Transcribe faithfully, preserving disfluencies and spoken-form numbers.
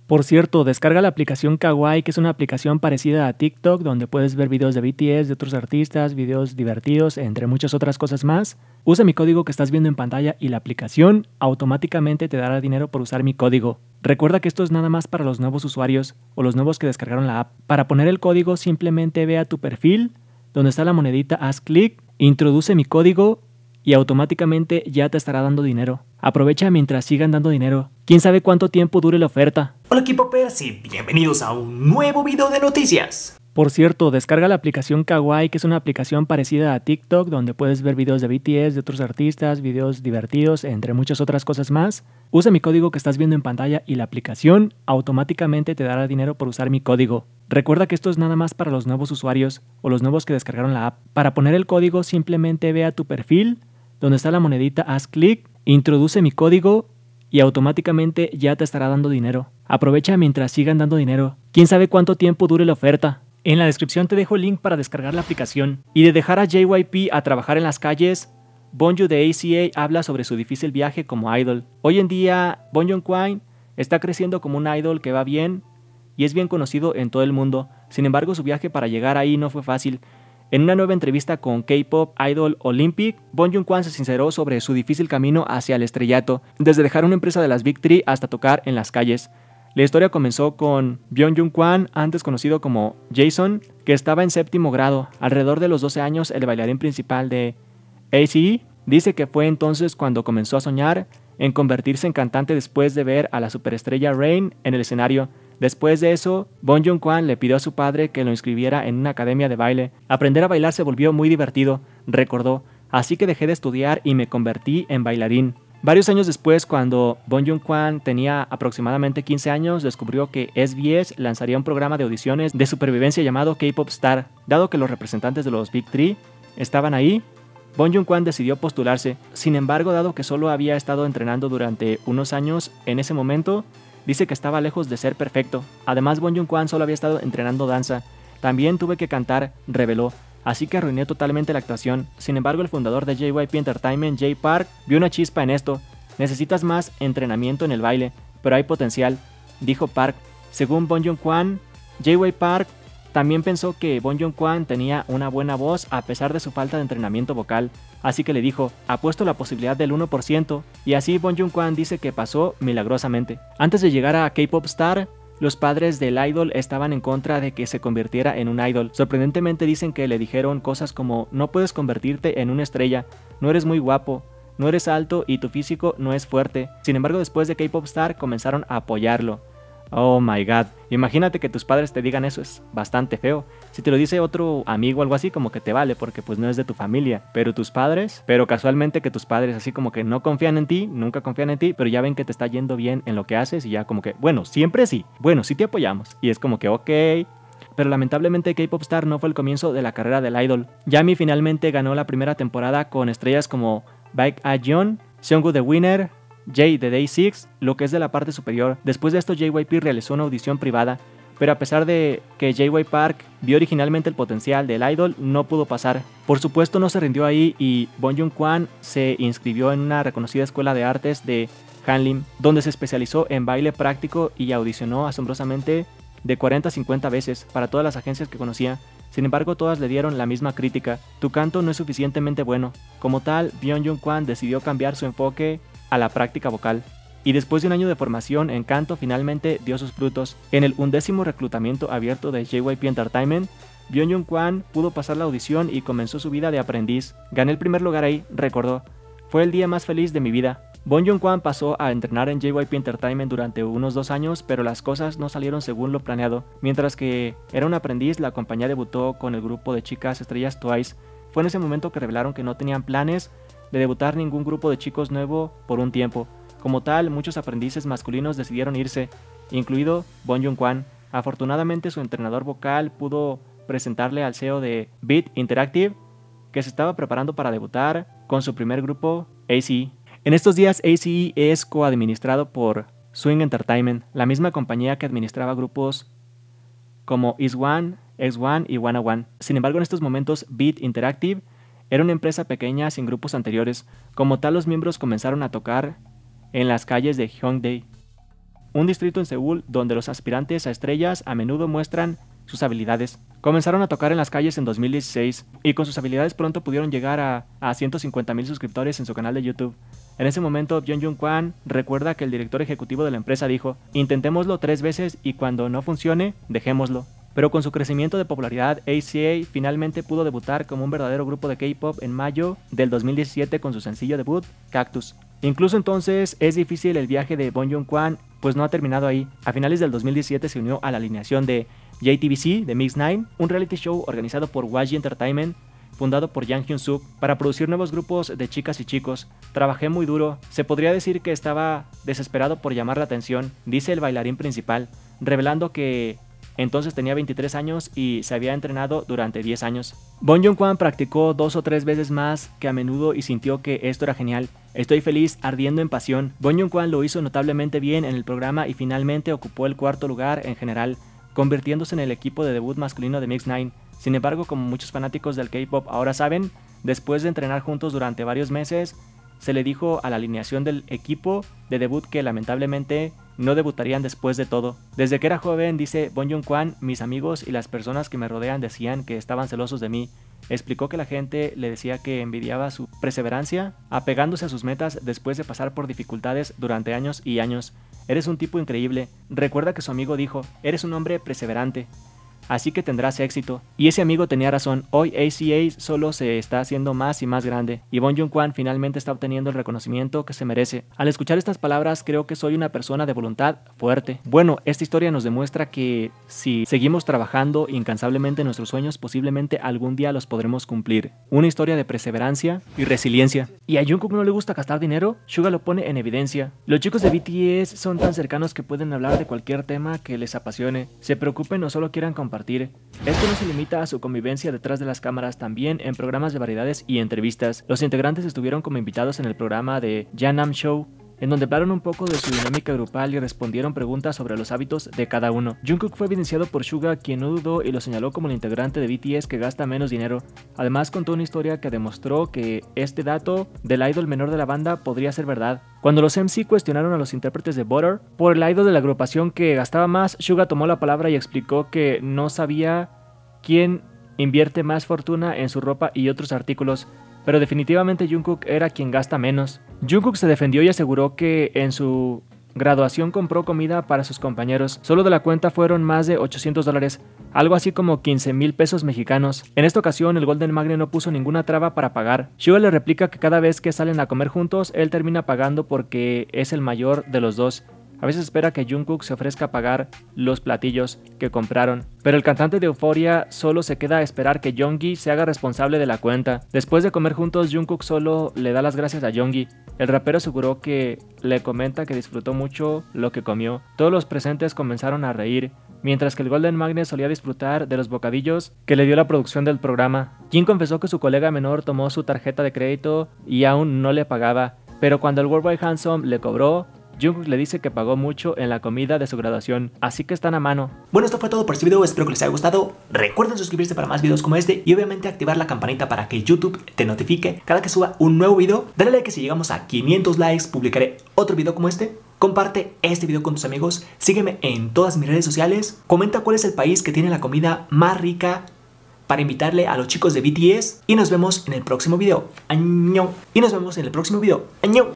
Por cierto, descarga la aplicación Kawaii, que es una aplicación parecida a TikTok, donde puedes ver videos de B T S, de otros artistas, videos divertidos, entre muchas otras cosas más. Usa mi código que estás viendo en pantalla y la aplicación automáticamente te dará dinero por usar mi código. Recuerda que esto es nada más para los nuevos usuarios o los nuevos que descargaron la app. Para poner el código, simplemente ve a tu perfil, donde está la monedita, haz clic, introduce mi código y automáticamente ya te estará dando dinero. Aprovecha mientras sigan dando dinero. ¿Quién sabe cuánto tiempo dure la oferta? Hola K-popers y bienvenidos a un nuevo video de noticias. Por cierto, descarga la aplicación Kawaii, que es una aplicación parecida a TikTok, donde puedes ver videos de B T S, de otros artistas, videos divertidos, entre muchas otras cosas más. Usa mi código que estás viendo en pantalla y la aplicación automáticamente te dará dinero por usar mi código. Recuerda que esto es nada más para los nuevos usuarios o los nuevos que descargaron la app. Para poner el código, simplemente ve a tu perfil, donde está la monedita, haz clic, introduce mi código y automáticamente ya te estará dando dinero. Aprovecha mientras sigan dando dinero. ¿Quién sabe cuánto tiempo dure la oferta? En la descripción te dejo el link para descargar la aplicación. Y de dejar a J Y P a trabajar en las calles, Bonju de A C A habla sobre su difícil viaje como idol. Hoy en día, Bonju Kwon está creciendo como un idol que va bien y es bien conocido en todo el mundo. Sin embargo, su viaje para llegar ahí no fue fácil. En una nueva entrevista con K-Pop Idol Olympic, Bonju Kwon se sinceró sobre su difícil camino hacia el estrellato, desde dejar una empresa de las Big Three hasta tocar en las calles. La historia comenzó con Bonju Kwon, antes conocido como Jason, que estaba en séptimo grado. Alrededor de los doce años, el bailarín principal de A C E dice que fue entonces cuando comenzó a soñar en convertirse en cantante después de ver a la superestrella Rain en el escenario. Después de eso, Bonju Kwon le pidió a su padre que lo inscribiera en una academia de baile. Aprender a bailar se volvió muy divertido, recordó, así que dejé de estudiar y me convertí en bailarín. Varios años después, cuando Bonju Kwon tenía aproximadamente quince años, descubrió que S B S lanzaría un programa de audiciones de supervivencia llamado K-Pop Star. Dado que los representantes de los Big Three estaban ahí, Bonju Kwon decidió postularse. Sin embargo, dado que solo había estado entrenando durante unos años en ese momento, dice que estaba lejos de ser perfecto. Además, Bonju Kwon solo había estado entrenando danza. También tuve que cantar, reveló. Así que arruiné totalmente la actuación. Sin embargo, el fundador de J Y P Entertainment, Jay Park, vio una chispa en esto. Necesitas más entrenamiento en el baile, pero hay potencial, dijo Park. Según Bonju Kwon, Jay Park también pensó que Bonju Kwon tenía una buena voz a pesar de su falta de entrenamiento vocal. Así que le dijo, apuesto la posibilidad del uno por ciento, y así Bonju Kwon dice que pasó milagrosamente. Antes de llegar a K-Pop Star, los padres del idol estaban en contra de que se convirtiera en un idol. Sorprendentemente dicen que le dijeron cosas como, no puedes convertirte en una estrella, no eres muy guapo, no eres alto y tu físico no es fuerte. Sin embargo, después de K-Pop Star comenzaron a apoyarlo. Oh my god, imagínate que tus padres te digan eso, es bastante feo. Si te lo dice otro amigo o algo así, como que te vale, porque pues no es de tu familia. Pero tus padres, pero casualmente que tus padres así como que no confían en ti, nunca confían en ti, pero ya ven que te está yendo bien en lo que haces y ya como que, bueno, siempre sí, bueno, sí te apoyamos. Y es como que, ok. Pero lamentablemente K-Pop Star no fue el comienzo de la carrera del idol. Yami finalmente ganó la primera temporada con estrellas como Baek A-yeon, Seungwoo The Winner, Jay de Day six, lo que es de la parte superior. Después de esto, J Y P realizó una audición privada, pero a pesar de que J Y Park vio originalmente el potencial del idol, no pudo pasar. Por supuesto, no se rindió ahí y Bonju Kwon se inscribió en una reconocida escuela de artes de Hanlim, donde se especializó en baile práctico y audicionó asombrosamente de cuarenta a cincuenta veces para todas las agencias que conocía. Sin embargo, todas le dieron la misma crítica: tu canto no es suficientemente bueno. Como tal, Bonju Kwon decidió cambiar su enfoque a la práctica vocal, y después de un año de formación en canto finalmente dio sus frutos. En el undécimo reclutamiento abierto de J Y P Entertainment, Bonju Kwon pudo pasar la audición y comenzó su vida de aprendiz. Gané el primer lugar ahí, recordó. Fue el día más feliz de mi vida. Bonju Kwon pasó a entrenar en J Y P Entertainment durante unos dos años, pero las cosas no salieron según lo planeado. Mientras que era un aprendiz, la compañía debutó con el grupo de chicas estrellas Twice. Fue en ese momento que revelaron que no tenían planes de debutar ningún grupo de chicos nuevo por un tiempo. Como tal, muchos aprendices masculinos decidieron irse, incluido Bonju Kwon. Afortunadamente, su entrenador vocal pudo presentarle al C E O de Beat Interactive que se estaba preparando para debutar con su primer grupo, A C E. En estos días, A C E es coadministrado por Swing Entertainment, la misma compañía que administraba grupos como Is One, X one y Wanna One. Sin embargo, en estos momentos, Beat Interactive era una empresa pequeña sin grupos anteriores. Como tal, los miembros comenzaron a tocar en las calles de Hyundai. un distrito en Seúl donde los aspirantes a estrellas a menudo muestran sus habilidades. Comenzaron a tocar en las calles en dos mil dieciséis y con sus habilidades pronto pudieron llegar a, a ciento cincuenta mil suscriptores en su canal de YouTube. En ese momento, Byung-Joon Kwan recuerda que el director ejecutivo de la empresa dijo: intentémoslo tres veces y cuando no funcione, dejémoslo. Pero con su crecimiento de popularidad, A C A finalmente pudo debutar como un verdadero grupo de K-pop en mayo del dos mil diecisiete con su sencillo debut, Cactus. Incluso entonces es difícil el viaje de Byung-Joon Kwan, pues no ha terminado ahí. A finales del dos mil diecisiete se unió a la alineación de J T B C de Mix nueve, un reality show organizado por Y G Entertainment, fundado por Jang Hyun-suk, para producir nuevos grupos de chicas y chicos. Trabajé muy duro, se podría decir que estaba desesperado por llamar la atención, dice el bailarín principal, revelando que entonces tenía veintitrés años y se había entrenado durante diez años. Byung-Joon Kwan practicó dos o tres veces más que a menudo y sintió que esto era genial. Estoy feliz, ardiendo en pasión. Byung-Joon Kwan lo hizo notablemente bien en el programa y finalmente ocupó el cuarto lugar en general, convirtiéndose en el equipo de debut masculino de Mix nueve. Sin embargo, como muchos fanáticos del K-pop ahora saben, después de entrenar juntos durante varios meses, se le dijo a la alineación del equipo de debut que lamentablemente no debutarían después de todo. Desde que era joven, dice Byung-Joon Kwan, mis amigos y las personas que me rodean decían que estaban celosos de mí. Explicó que la gente le decía que envidiaba su perseverancia, apegándose a sus metas después de pasar por dificultades durante años y años. Eres un tipo increíble. Recuerda que su amigo dijo, eres un hombre perseverante, así que tendrás éxito. Y ese amigo tenía razón. Hoy A C A solo se está haciendo más y más grande, y Byung-Joon Kwan finalmente está obteniendo el reconocimiento que se merece. Al escuchar estas palabras, creo que soy una persona de voluntad fuerte. Bueno, esta historia nos demuestra que si seguimos trabajando incansablemente en nuestros sueños, posiblemente algún día los podremos cumplir. Una historia de perseverancia y resiliencia. ¿Y a Jungkook no le gusta gastar dinero? Suga lo pone en evidencia. Los chicos de B T S son tan cercanos que pueden hablar de cualquier tema que les apasione, se preocupen o solo quieran compartir. Esto no se limita a su convivencia detrás de las cámaras, también en programas de variedades y entrevistas. Los integrantes estuvieron como invitados en el programa de Janam Show, en donde hablaron un poco de su dinámica grupal y respondieron preguntas sobre los hábitos de cada uno. Jungkook fue evidenciado por Suga, quien no dudó y lo señaló como el integrante de B T S que gasta menos dinero. Además contó una historia que demostró que este dato del idol menor de la banda podría ser verdad. Cuando los M C cuestionaron a los intérpretes de Butter por el idol de la agrupación que gastaba más, Suga tomó la palabra y explicó que no sabía quién invierte más fortuna en su ropa y otros artículos, pero definitivamente Jungkook era quien gasta menos. Jungkook se defendió y aseguró que en su graduación compró comida para sus compañeros. Solo de la cuenta fueron más de ochocientos dólares, algo así como quince mil pesos mexicanos. En esta ocasión el Golden Magne no puso ninguna traba para pagar. Suga le replica que cada vez que salen a comer juntos, él termina pagando porque es el mayor de los dos. A veces espera que Jungkook se ofrezca a pagar los platillos que compraron, pero el cantante de Euphoria solo se queda a esperar que Jeongi se haga responsable de la cuenta. Después de comer juntos, Jungkook solo le da las gracias a Jeongi. El rapero aseguró que le comenta que disfrutó mucho lo que comió. Todos los presentes comenzaron a reír, mientras que el Golden Magne solía disfrutar de los bocadillos que le dio la producción del programa. Jin confesó que su colega menor tomó su tarjeta de crédito y aún no le pagaba, pero cuando el Worldwide Handsome le cobró, Jungkook le dice que pagó mucho en la comida de su graduación, así que están a mano. Bueno, esto fue todo por este video, espero que les haya gustado. Recuerden suscribirse para más videos como este y obviamente activar la campanita para que YouTube te notifique cada que suba un nuevo video. Dale like que si llegamos a quinientos likes publicaré otro video como este. Comparte este video con tus amigos, sígueme en todas mis redes sociales, comenta cuál es el país que tiene la comida más rica para invitarle a los chicos de B T S y nos vemos en el próximo video. ¡Añón! Y nos vemos en el próximo video. ¡Añón!